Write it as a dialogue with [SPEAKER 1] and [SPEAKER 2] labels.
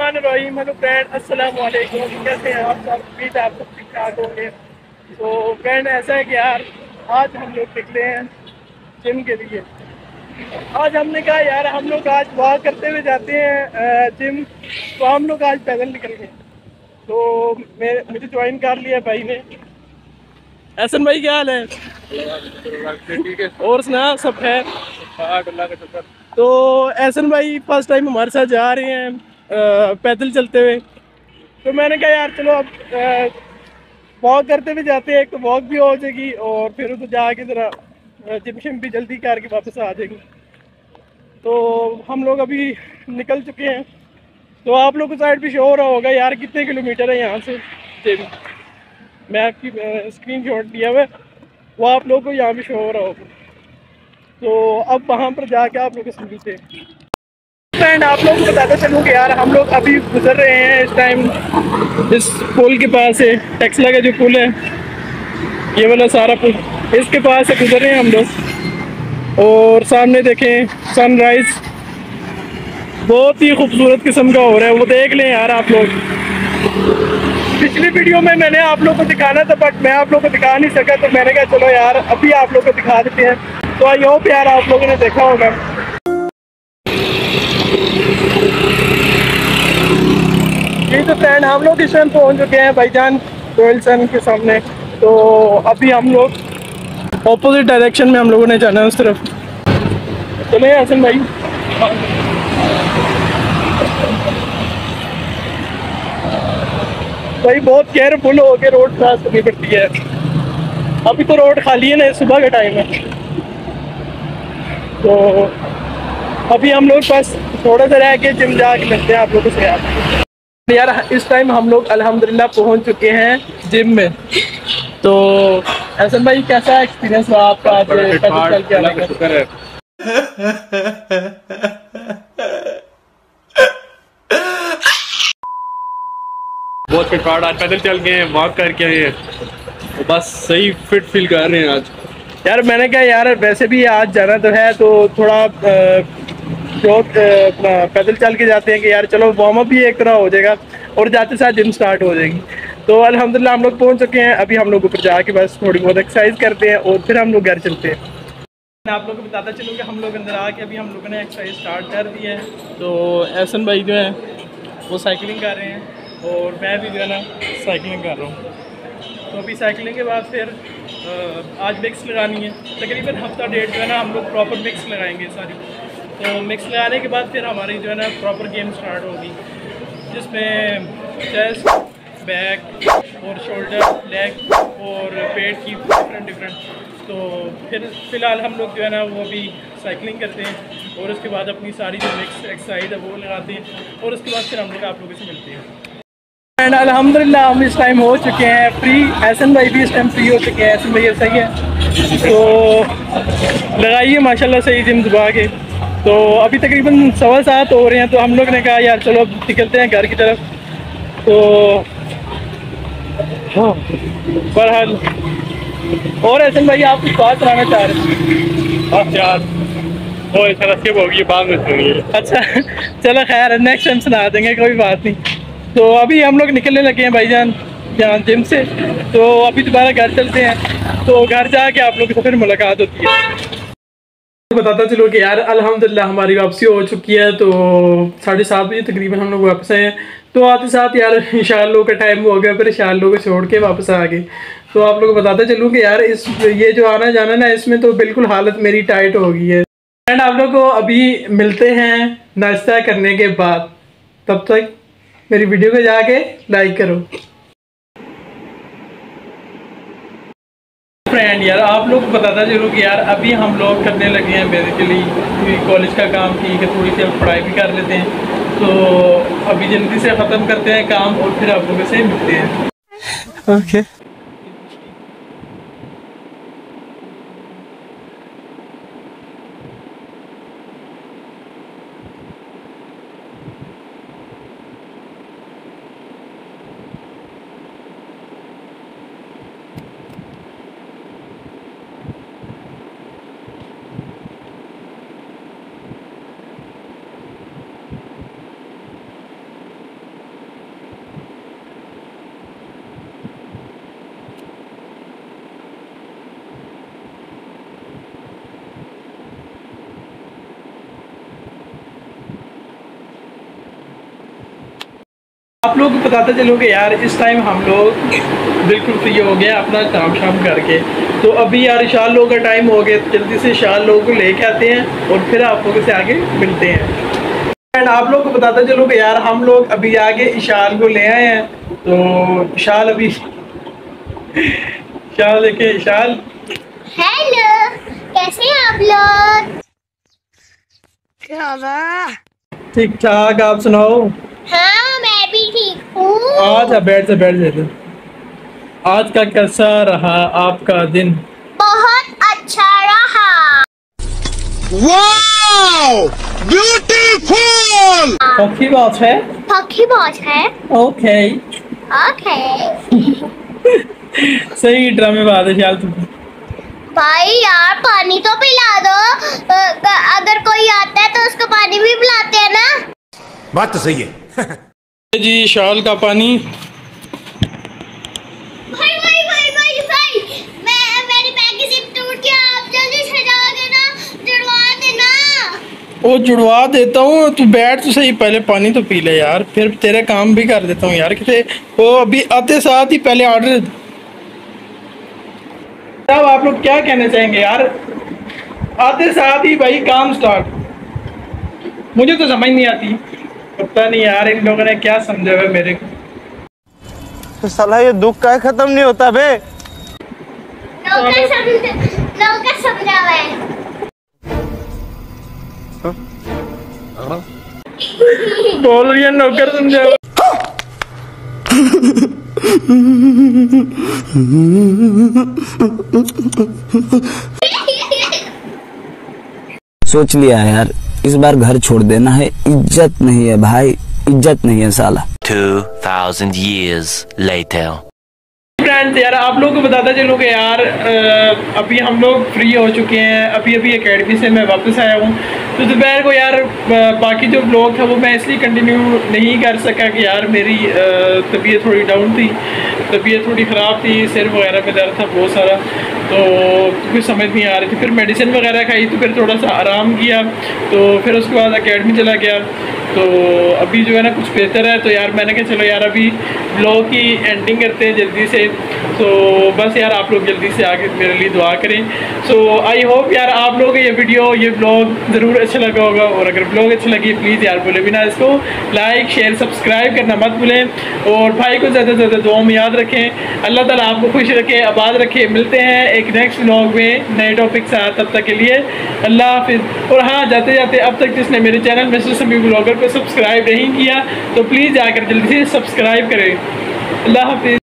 [SPEAKER 1] बिस्मिल्लाहिर्रहमानिर्रहीम। Hello friend, अस्सलाम वालेकुम। कैसे हैं आप सब? उम्मीद है आप सब ठीक ठाक होंगे। तो फ्रेंड ऐसा है कि यार आज हम लोग निकले हैं जिम के लिए। आज हमने कहा यार हम लोग आज वॉक करते हुए जाते हैं जिम। तो हम लोग आज पैदल निकल गए। तो मुझे ज्वाइन कर लिया भाई ने। एहसन भाई क्या हाल है?
[SPEAKER 2] ठीक है।
[SPEAKER 1] और सुना सब है? तो एहसन भाई फर्स्ट टाइम हमारे साथ जा रहे हैं पैदल चलते हुए। तो मैंने कहा यार चलो अब वॉक करते हुए जाते हैं, एक तो वॉक भी हो जाएगी और फिर उधर जाके ज़रा जिम शिम भी जल्दी करके वापस आ जाएंगे। तो हम लोग अभी निकल चुके हैं। तो आप लोग को साइड भी शो हो रहा होगा यार कितने किलोमीटर है यहाँ से जिम। मैं आपकी स्क्रीन शॉट दिया हुआ है, वो आप लोग को यहाँ भी शो हो रहा होगा। तो अब वहाँ पर जाके आप लोग को मिलते हैं। फ्रेंड आप लोग को बताता चलूँ कि यार हम लोग अभी गुजर रहे हैं इस टाइम इस पुल के पास से। टेक्सला का जो पुल है, ये वाला सारा पुल, इसके पास से गुजर रहे हैं हम लोग। और सामने देखें सनराइज बहुत ही खूबसूरत किस्म का हो रहा है, वो देख लें यार आप लोग। पिछली वीडियो में मैंने आप लोग को दिखाना था बट मैं आप लोग को दिखा नहीं सका, तो मैंने कहा चलो यार अभी आप लोग को दिखा देते हैं। तो आई होप यार आप लोगों ने देखा होगा। जी तो फ्रेंड हम लोग इस टाइम पहुँच चुके हैं भाईजान रॉयल सन के सामने। तो अभी हम लोग ऑपोजिट डायरेक्शन में हम लोगों ने जाना है उस तरफ। चले हसन भाई। भाई बहुत केयरफुल हो के रोड क्रॉस करनी पड़ती है। अभी तो रोड खाली है ना, सुबह का टाइम है। तो अभी हम लोग बस थोड़ा सा रह के जिम जाके मिलते हैं आप लोगों से। यार इस टाइम हम लोग अल्हम्दुलिल्लाह पहुंच चुके हैं जिम में। तो एहसन भाई कैसा एक्सपीरियंस रहा आपका आज पैदल चल के आने का?
[SPEAKER 2] शुक्र है। बहुत फिट फाट आज पैदल चल के वॉक करके आए हैं, तो बस सही फिट फील कर रहे हैं आज।
[SPEAKER 1] यार मैंने कहा यार वैसे भी आज जाना तो है, तो थोड़ा जो पैदल चल के जाते हैं कि यार चलो वार्म अप भी एक तरह हो जाएगा और जाते साथ जिम स्टार्ट हो जाएगी। तो अल्हम्दुलिल्लाह हम लोग पहुंच चुके हैं। अभी हम लोग ऊपर जाके बस थोड़ी बहुत एक्सरसाइज करते हैं और फिर हम लोग घर चलते हैं। आप लोगों को बताता चलूँ कि हम लोग अंदर आके अभी हम लोगों ने एक्सरसाइज स्टार्ट कर दी है। तो एहसन भाई जो है वो साइकिलिंग कर रहे हैं और मैं भी जो है ना साइकिलिंग कर रहा हूँ। तो अभी साइकिलिंग के बाद फिर आज मिक्स लगानी है। तकरीबन हफ्ता डेढ़ जो है ना हम लोग प्रॉपर मिक्स लगाएंगे सारी। तो मिक्स लगाने के बाद फिर हमारी जो है ना प्रॉपर गेम स्टार्ट होगी, जिसमें चेस्ट, बैक और शोल्डर, लेग और पेट की डिफरेंट। तो फिर फ़िलहाल हम लोग जो है ना वो अभी साइकिलिंग करते हैं और उसके बाद अपनी सारी जो मिक्स एक्सरसाइज है वो लगाते हैं और उसके बाद फिर हम लोग आप लोगों से मिलते हैं। एंड अल्हम्दुलिल्लाह हम इस टाइम हो चुके हैं फ्री। एहसन भाई भी इस टाइम फ्री हो चुके हैं। एहसन भाई सही है तो लगाइए माशाल्लाह सही जिम दबा के। तो अभी तकरीबन 7:15 हो रहे हैं, तो हम लोग ने कहा यार चलो अब निकलते हैं घर की तरफ। तो हाँ बहरहाल, और एहसन भाई आप कुछ बात कराना चाह रहे हैं?
[SPEAKER 2] बस यार वो स्किप होगी, बाद में सुनिए।
[SPEAKER 1] अच्छा चलो खैर है, नेक्स्ट टाइम सुना देंगे, कोई बात नहीं। तो अभी हम लोग निकलने लगे हैं भाईजान यहाँ जिम से। तो अभी दोबारा घर चलते हैं, तो घर जाके आप लोगों से फिर मुलाकात होती है। बताता चलो कि यार अल्हम्दुलिल्लाह हमारी वापसी हो चुकी है। तो 7:30 बजे तकरीबन हम लोग वापस आए हैं। तो आते साथ यार इंशाअल्लाह का टाइम हो गया, फिर इंशाअल्लाह को छोड़ के वापस आ गए। तो आप लोग को बताता चलूँ कि यार ये जो आना जाना ना, इसमें तो बिल्कुल हालत मेरी टाइट हो गई है। एंड आप लोग को अभी मिलते हैं नाश्ता करने के बाद। तब तक मेरी वीडियो को जाके लाइक करो। फ्रेंड यार आप लोग को बताता चलूँ कि यार अभी हम लोग करने लगे हैं बेसिकली कॉलेज का काम, ठीक है थोड़ी सी अब पढ़ाई भी कर लेते हैं। तो अभी जल्दी से ख़त्म करते हैं काम और फिर आप लोगों से मिलते हैं। ओके आप लोग को बताते चलो कि यार इस टाइम हम लोग बिल्कुल फ्री हो गए अपना काम शाम करके। तो अभी यार शाल लोगों का टाइम हो गया, जल्दी से शाल लोगों को लेके आते हैं और फिर आप लोगों से आगे मिलते हैं। एंड आप लोग को बताते चलो कि यार हम लोग अभी आगे इशाल को ले आए हैं। तो इशाल अभी शाल देखे इशाल।
[SPEAKER 3] हेलो, कैसे हैं आप लोग?
[SPEAKER 1] ठीक ठाक, आप सुनाओ।
[SPEAKER 3] हाँ, मैं भी ठीक हूँ।
[SPEAKER 1] आज बैठ जाते। आज का कैसा रहा आपका दिन?
[SPEAKER 3] बहुत अच्छा रहा।
[SPEAKER 4] Wow, beautiful.
[SPEAKER 1] पक्की बात है।
[SPEAKER 3] पक्की बात है।
[SPEAKER 1] ओके।
[SPEAKER 3] ओके।
[SPEAKER 1] सही ड्रामे बात है शाल तुम।
[SPEAKER 3] भाई यार पानी तो पिला दो। अगर कोई आता है तो उसको पानी भी पिलाते हैं ना।
[SPEAKER 4] बात तो सही है।
[SPEAKER 1] जी शाल का पानी।
[SPEAKER 3] भाई मेरी बैग की जिप टूट गया, आप जल्दी से जाके ना जुड़वा देना।
[SPEAKER 1] वो जुड़वा देता हूँ, तू बैठ तो सही, पहले पानी तो पी ले यार, फिर तेरे काम भी कर देता हूँ यार। किसे वो अभी आते साथ ही पहले ऑर्डर। अब आप लोग क्या कहना चाहेंगे यार? आते साथ ही भाई काम स्टार्ट। मुझे तो समझ नहीं आती, पता नहीं यार इन लोगों ने क्या समझा हुआ मेरे को।
[SPEAKER 5] तो साला ये दुख का खत्म नहीं होता बे।
[SPEAKER 3] नौकर समझा हुआ है।
[SPEAKER 1] बोल रही है नौकर समझा हुआ।
[SPEAKER 6] सोच लिया है यार, इस बार घर छोड़ देना है। इज्जत नहीं है भाई, इज्जत नहीं है साला।
[SPEAKER 7] 2000 years later.
[SPEAKER 1] फ्रेंड्स यार आप लोगों को बताता चलो कि यार अभी हम लोग फ्री हो चुके हैं। अभी एकेडमी से मैं वापस आया हूँ। तो दोपहर को यार बाकी जो ब्लॉग था वो मैं इसलिए कंटिन्यू नहीं कर सका कि यार मेरी तबीयत थोड़ी डाउन थी, तबीयत थोड़ी ख़राब थी, सिर वगैरह में दर्द था बहुत सारा। तो कुछ समझ नहीं आ रही थी, फिर मेडिसिन वगैरह खाई तो फिर थोड़ा सा आराम किया। तो फिर उसके बाद एकेडमी चला गया। तो अभी जो है ना कुछ बेहतर है। तो यार मैंने कहा चलो यार अभी ब्लॉग की एंडिंग करते हैं जल्दी से। तो बस यार आप लोग जल्दी से आके मेरे लिए दुआ करें। सो आई होप यार आप लोगों को ये वीडियो ये ब्लॉग ज़रूर अच्छा लगा होगा। और अगर ब्लॉग अच्छा लगे प्लीज़ यार बोले बिना इसको लाइक शेयर सब्सक्राइब करना मत भूलें। और भाई को ज़्यादा से ज़्यादा दुआ में याद रखें। अल्लाह ताला आपको खुश रखे, आबाद रखे। मिलते हैं एक नेक्स्ट ब्लॉग में नए टॉपिक साथ, तब तक के लिए अल्लाह हाफिज़। और हाँ जाते जाते अब तक जिसने मेरे चैनल मिस्टर समी ब्लॉगर को सब्सक्राइब नहीं किया तो प्लीज़ जाकर जल्दी से सब्सक्राइब करें। अल्लाह हाफिज़।